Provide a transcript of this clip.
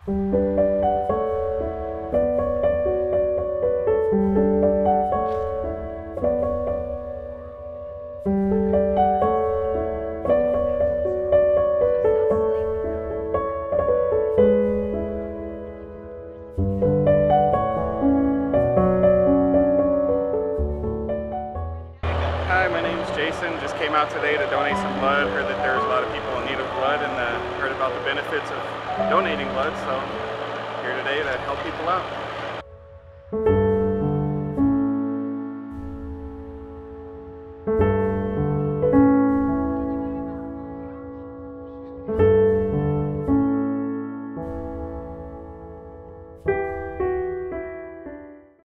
Hi, my name is Jason. Just came out today to donate some blood. Heard that there's a lot of people in need of blood and heard about the benefits of donating blood, so here today to help people out.